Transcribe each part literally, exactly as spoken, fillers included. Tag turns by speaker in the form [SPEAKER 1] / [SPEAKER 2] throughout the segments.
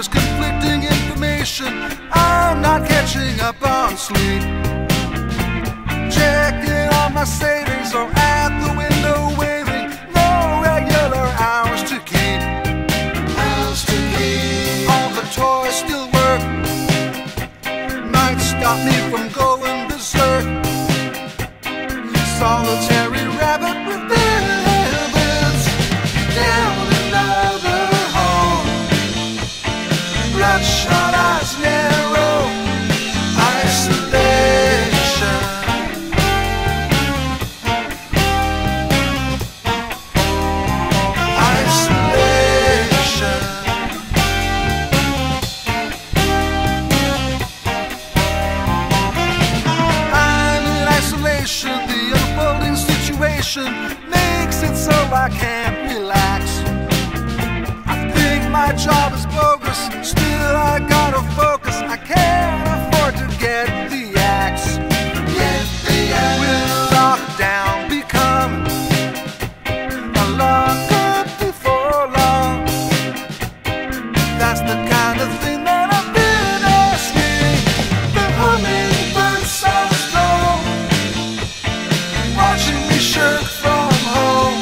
[SPEAKER 1] There's conflicting information, I'm not catching up on sleep. Checking on my savings or at the window waving, no regular hours to keep. Hours to keep. All the toys still work, might stop me from going berserk. Solitary rabbit with ribbons down another hole. Bloodshot eyes narrow, isolation. Isolation. I'm in isolation. The unfolding situation makes it so I can't relax. I think my job is bogus, still I gotta focus. I can't afford to get the axe. Get the axe. Will lockdown become a lockup before long? That's the kind of thing that I've been asking. The hummingbird sounds strong, watching me shirk from home.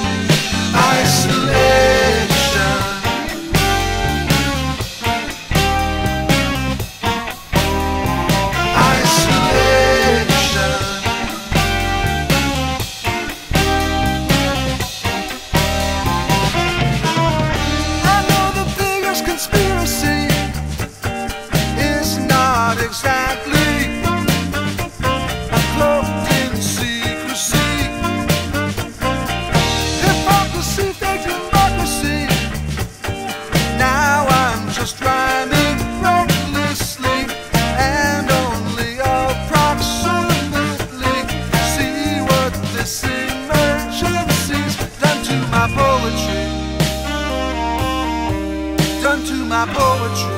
[SPEAKER 1] Isolation. Isolation. I know the biggest conspiracy is not exactly cloaked in secrecy. Hypocrisy, fake democracy. Now I'm just rhyming recklessly and only approximately see what this emergency's done to my poetry. Done to my poetry.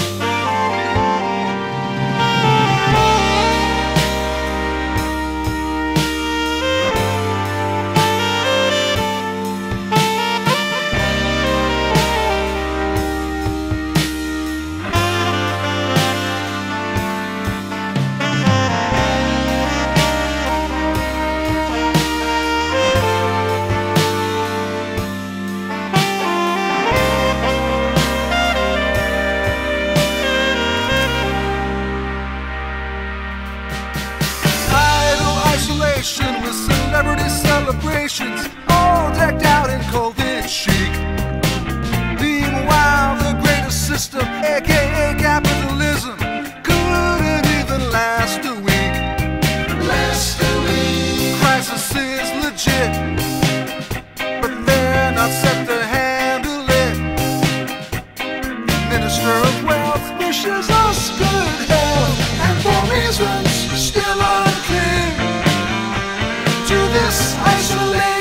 [SPEAKER 1] With celebrity celebrations all decked out in COVID chic. Meanwhile, the greatest system, aka capitalism, couldn't even last a week. Last a week. Crisis is legit, but they're not set to handle it. Minister of Wealth wishes us good health, and for reasons still unclear, to this isolation.